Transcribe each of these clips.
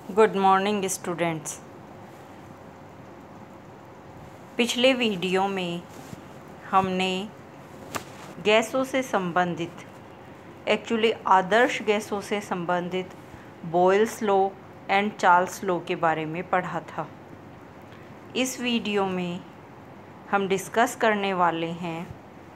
Good morning students. पिछले video में हमने गैसों से संबंधित आदर्श गैसों से संबंधित Boyle's law and Charles law के बारे में पढ़ा था। इस वीडियो में हम डिस्कस करने वाले हैं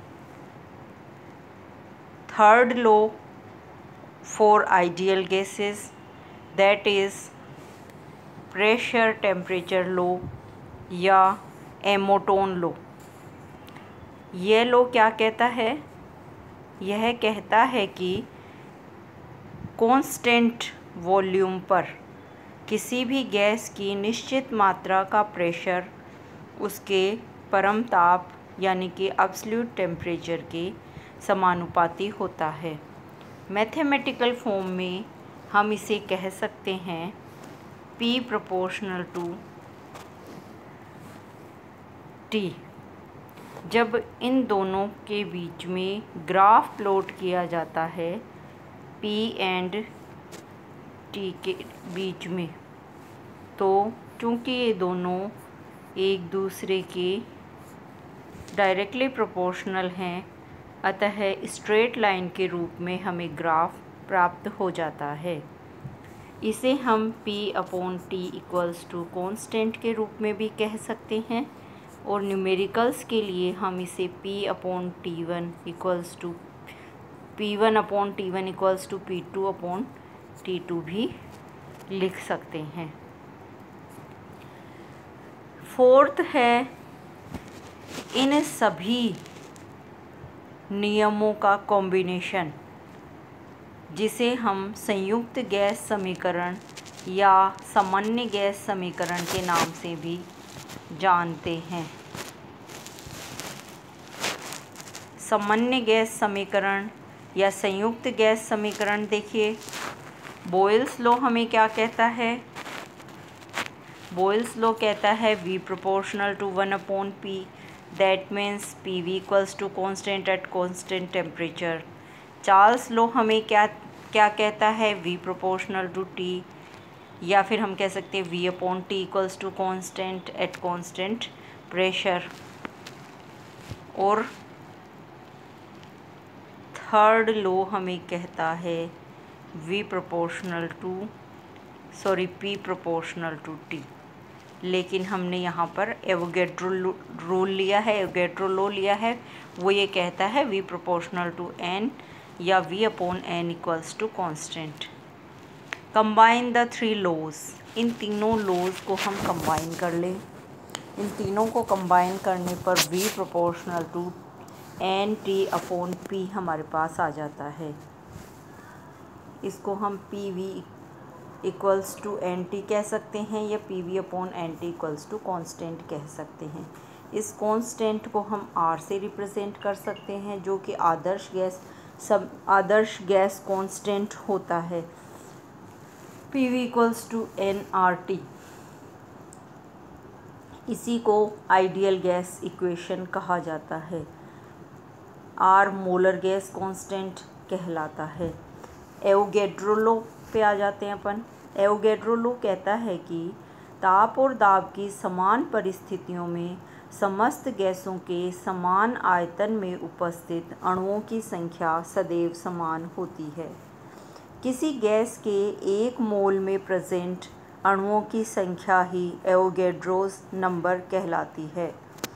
third law for ideal gases, that is pressure temperature law या एमोटोन लॉ। यह लॉ क्या कहता है? यह कहता है कि कांस्टेंट वॉल्यूम पर किसी भी गैस की निश्चित मात्रा का प्रेशर उसके परम ताप यानी कि एब्सोल्यूट टेम्परेचर के समानुपाती होता है। मैथमेटिकल फॉर्म में हम इसे कह सकते हैं P प्रोपोर्शनल टू T। जब इन दोनों के बीच में ग्राफ प्लॉट किया जाता है P एंड T के बीच में, तो चूँकि ये दोनों एक दूसरे के डायरेक्टली प्रोपोर्शनल हैं, अतः स्ट्रेट लाइन के रूप में हमें ग्राफ प्राप्त हो जाता है। इसे हम P/T इक्वल्स टू कॉन्स्टेंट के रूप में भी कह सकते हैं और न्यूमेरिकल्स के लिए हम इसे P/T1 equals to P1/T1 equals to P2/T2 भी लिख सकते हैं। फोर्थ है इन सभी नियमों का कॉम्बिनेशन, जिसे हम संयुक्त गैस समीकरण या सामान्य गैस समीकरण के नाम से भी जानते हैं। सामान्य गैस समीकरण या संयुक्त गैस समीकरण देखिए, बॉयल्स लॉ हमें क्या कहता है? बॉयल्स लॉ कहता है V proportional to 1/P, that means PV equals to constant at constant temperature. Charles law हमें क्या कहता है? V प्रोपोर्शनल टू T, या फिर हम कह सकते हैं V/T equals to constant at constant pressure. और थर्ड लॉ हमें कहता है P प्रोपोर्शनल टू T, लेकिन हमने यहाँ पर एवोगैड्रो रूल लिया है, एवोगैड्रो लॉ लिया है। वो ये कहता है V प्रोपोर्शनल टू N या V/N equals to constant. Combine the three laws, इन तीनों लॉज को हम कंबाइन कर लें। इन तीनों को कंबाइन करने पर V प्रोपोर्शनल टू NT/P हमारे पास आ जाता है। इसको हम PV इक्वल्स टू NT कह सकते हैं या PV/NT इक्वल्स टू कॉन्स्टेंट कह सकते हैं। इस कॉन्स्टेंट को हम R से रिप्रेजेंट कर सकते हैं, जो कि आदर्श गैस कॉन्स्टेंट होता है। PV equals to nRT। इसी को आइडियल गैस इक्वेशन कहा जाता है। R मोलर गैस कांस्टेंट कहलाता है। एवोगैड्रो लॉ पे आ जाते हैं अपन। एवोगैड्रो लॉ कहता है कि ताप और दाब की समान परिस्थितियों में समस्त गैसों के समान आयतन में उपस्थित अणुओं की संख्या सदैव समान होती है। किसी गैस के एक मोल में प्रेजेंट अणुओं की संख्या ही एवोगैड्रोस नंबर कहलाती है।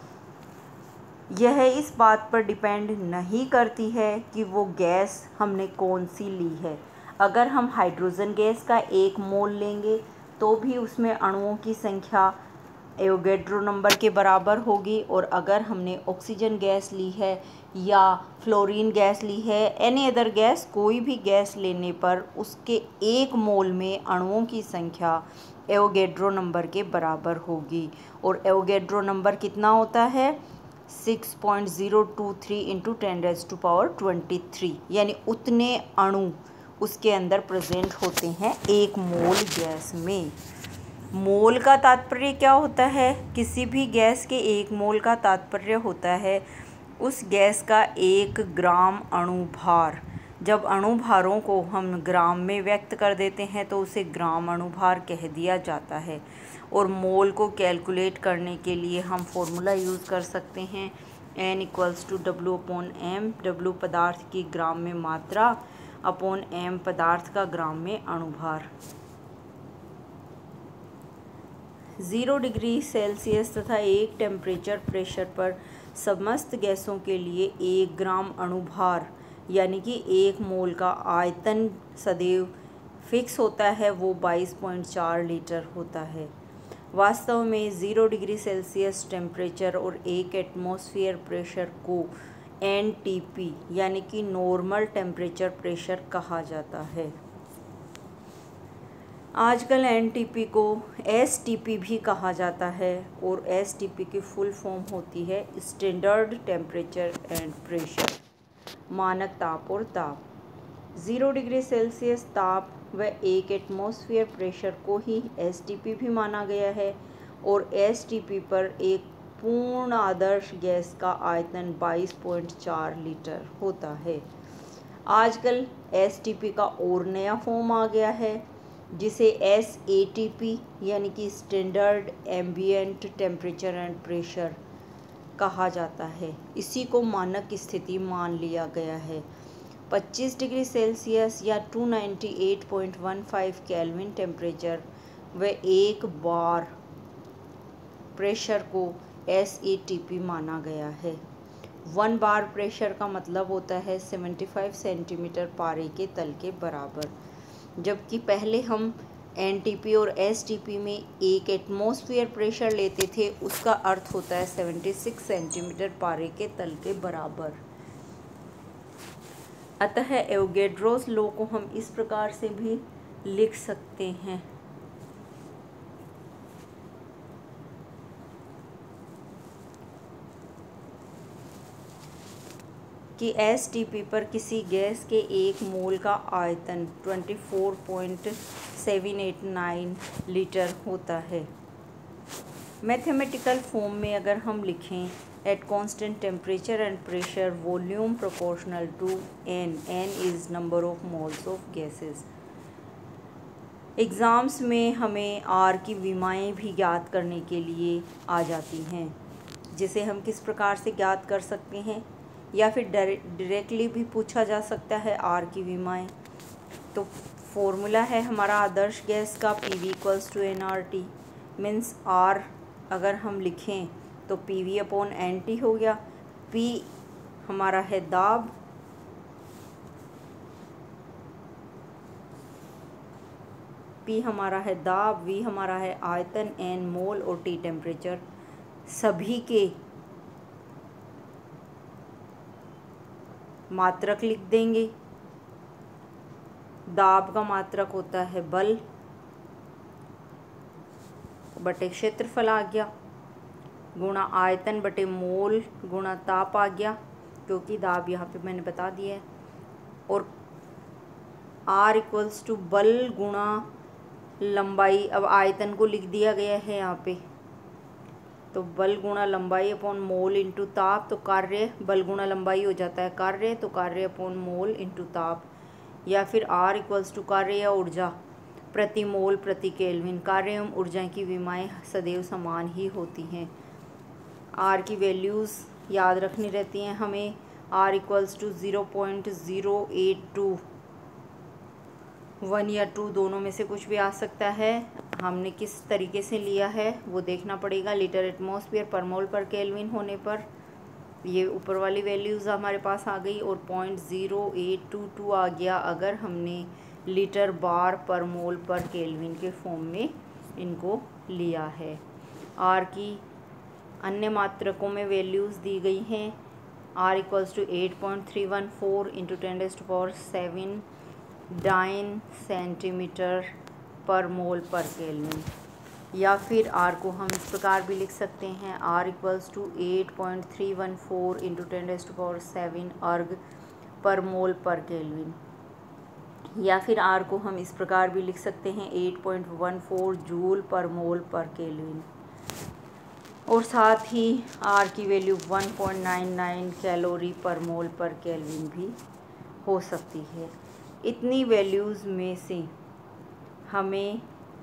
यह इस बात पर डिपेंड नहीं करती है कि वो गैस हमने कौन सी ली है। अगर हम हाइड्रोजन गैस का एक मोल लेंगे तो भी उसमें अणुओं की संख्या एवोगैड्रो नंबर के बराबर होगी, और अगर हमने ऑक्सीजन गैस ली है या फ्लोरीन गैस ली है, एनी अदर गैस, कोई भी गैस लेने पर उसके एक मोल में अणुओं की संख्या एवोगैड्रो नंबर के बराबर होगी। और एवोगैड्रो नंबर कितना होता है? 6.023 इंटू 10⁻23, यानी उतने अणु उसके अंदर प्रेजेंट होते हैं एक मोल गैस में। मोल का तात्पर्य क्या होता है? किसी भी गैस के एक मोल का तात्पर्य होता है उस गैस का 1 ग्राम अणु भार, जब अणुभारों को हम ग्राम में व्यक्त कर देते हैं तो उसे ग्राम अणुभार कह दिया जाता है। और मोल को कैलकुलेट करने के लिए हम फॉर्मूला यूज़ कर सकते हैं N = W/m। W पदार्थ की ग्राम में मात्रा अपॉन m पदार्थ का ग्राम में अणुभार। 0 डिग्री सेल्सियस तथा 1 टेम्परेचर प्रेशर पर समस्त गैसों के लिए 1 ग्राम अणुभार यानी कि 1 मोल का आयतन सदैव फिक्स होता है, वो 22.4 लीटर होता है। वास्तव में 0 डिग्री सेल्सियस टेम्परेचर और 1 एटमॉस्फेयर प्रेशर को NTP यानी कि नॉर्मल टेम्परेचर प्रेशर कहा जाता है। आजकल NTP को STP भी कहा जाता है और STP की फुल फॉर्म होती है स्टैंडर्ड टेम्परेचर एंड प्रेशर, मानक ताप और ताप। 0 डिग्री सेल्सियस ताप व 1 एटमॉस्फेयर प्रेशर को ही STP भी माना गया है और STP पर एक पूर्ण आदर्श गैस का आयतन 22.4 लीटर होता है। आजकल STP का और नया फॉर्म आ गया है जिसे SATP यानी कि standard ambient temperature and pressure कहा जाता है। इसी को मानक स्थिति मान लिया गया है। 25 डिग्री सेल्सियस या 298.15 केल्विन टेम्परेचर व 1 बार प्रेशर को SATP माना गया है। 1 बार प्रेशर का मतलब होता है 75 सेंटीमीटर पारे के तल के बराबर, जबकि पहले हम NTP और STP में 1 एटमॉस्फेयर प्रेशर लेते थे, उसका अर्थ होता है 76 सेंटीमीटर पारे के तल के बराबर। अतः एवोगैड्रोस लॉ को हम इस प्रकार से भी लिख सकते हैं कि STP पर किसी गैस के 1 मोल का आयतन 24.789 लीटर होता है। मैथमेटिकल फॉर्म में अगर हम लिखें at constant temperature and pressure volume proportional to n is number of moles of gases. Exams में हमें R की विमाएँ भी ज्ञात करने के लिए आ जाती हैं, जिसे हम किस प्रकार से ज्ञात कर सकते हैं या फिर डायरेक्टली भी पूछा जा सकता है R की विमाएँ। तो फॉर्मूला है हमारा आदर्श गैस का PV = nRT। मीन्स R अगर हम लिखें तो PV/NT हो गया। P हमारा है दाब, V हमारा है आयतन, N मोल और T टेम्परेचर। सभी के मात्रक लिख देंगे। दाब का मात्रक होता है बल बटे क्षेत्रफल आ गया, गुणा आयतन बटे मोल गुणा ताप आ गया, क्योंकि दाब यहाँ पे मैंने बता दिया है। और R = बल गुणा लंबाई। अब आयतन को लिख दिया गया है यहाँ पे, तो बल गुणा लंबाई अपॉन मोल इंटू ताप। तो कार्य बल गुणा लंबाई हो जाता है कार्य, तो कार्य अपॉन मोल इंटू ताप। या फिर R = कार्य या ऊर्जा प्रति मोल प्रति केल्विन। कार्य एवं ऊर्जा की विमाएँ सदैव समान ही होती हैं। R की वैल्यूज़ याद रखनी रहती हैं हमें। R = 0.082, 1 या 2 दोनों में से कुछ भी आ सकता है। हमने किस तरीके से लिया है वो देखना पड़ेगा। लीटर एटमॉस्फेयर पर मोल पर केल्विन होने पर ये ऊपर वाली वैल्यूज़ हमारे पास आ गई, और 0.0822 आ गया अगर हमने लीटर बार पर मोल पर केल्विन के फॉर्म में इनको लिया है। R की अन्य मात्रकों में वैल्यूज़ दी गई हैं। R = 8.314 × 10⁷ डाइन सेंटीमीटर पर मोल पर केल्विन। या फिर R को हम इस प्रकार भी लिख सकते हैं, R = 8.314 × 10⁷ अर्ग पर मोल पर केल्विन। या फिर R को हम इस प्रकार भी लिख सकते हैं 8.14 जूल पर मोल पर केल्विन। और साथ ही R की वैल्यू 1.99 कैलोरी पर मोल पर केल्विन भी हो सकती है। इतनी वैल्यूज़ में से हमें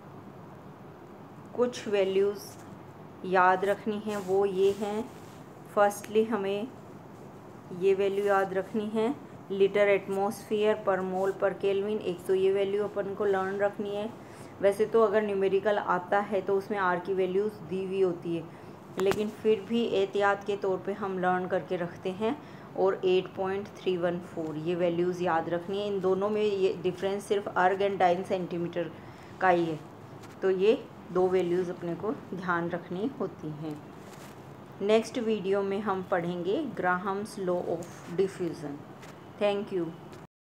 कुछ वैल्यूज़ याद रखनी है, वो ये हैं। फर्स्टली हमें ये वैल्यू याद रखनी है, लीटर एटमॉस्फेयर पर मोल पर केल्विन। एक तो ये वैल्यू अपन को लर्न रखनी है। वैसे तो अगर न्यूमेरिकल आता है तो उसमें आर की वैल्यूज़ दी हुई होती है, लेकिन फिर भी एहतियात के तौर पे हम लर्न करके रखते हैं। और 8.314 ये वैल्यूज़ याद रखनी है। इन दोनों में ये डिफरेंस सिर्फ अर्ग एंड डाइन सेंटीमीटर का ही है, तो ये दो वैल्यूज़ अपने को ध्यान रखनी होती हैं। नेक्स्ट वीडियो में हम पढ़ेंगे Graham's law of diffusion. Thank you.